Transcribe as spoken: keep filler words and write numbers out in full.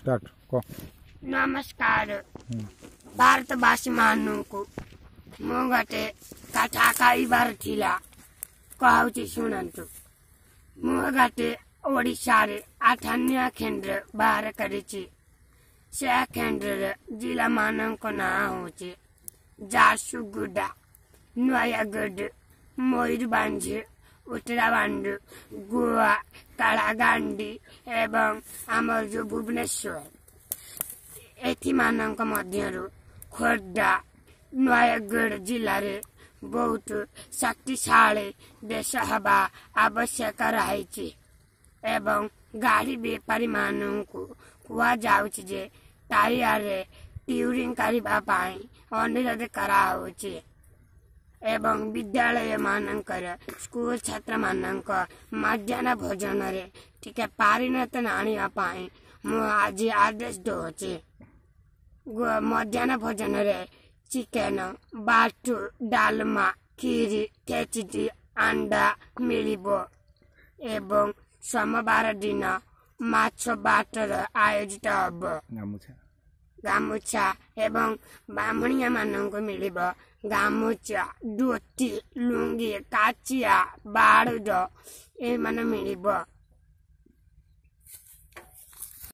Start को नमस्कार भारतवासी मानू मो गटे कथा कहबार थिला कहूची शुणु मो गटे ओडिशा रे आठान्य केन्द्र बाहर करिछि से केन्द्र जिला मानक ना होचे झारसुगुड़ा नयागढ़ मयूरभंज उत्तराखंड गोवा कालागांडी एवं आमर जो भुवनेश्वर एथि मानक मध्यरु खोर्धा नयागढ़ जिले रे बहुत शक्तिशाली देश हवा आवश्यक रही एवं गाड़ी बेपारी मानू कुआ जाउछि जे टायर रे ट्यूरिंग करिबा पाई अनुरोध कराउछि एवं विद्यालय मानकर स्कूल छात्र मानक मध्याह्न भोजन रे टिके पारिणत आनिबा पाई मु आज आदेश दोछि मध्याह्न भोजन रे चिकेन बाटू डालमा खीरी खेचड़ी अंडा मिलिबो एवं सोमवार दिन माछ बाटर आयोजित हब गामुछा एवं ब्राह्मणिया मानक मिलिब गामुछा धोती लुंगी काचिया बारुद ए मान मिलिब।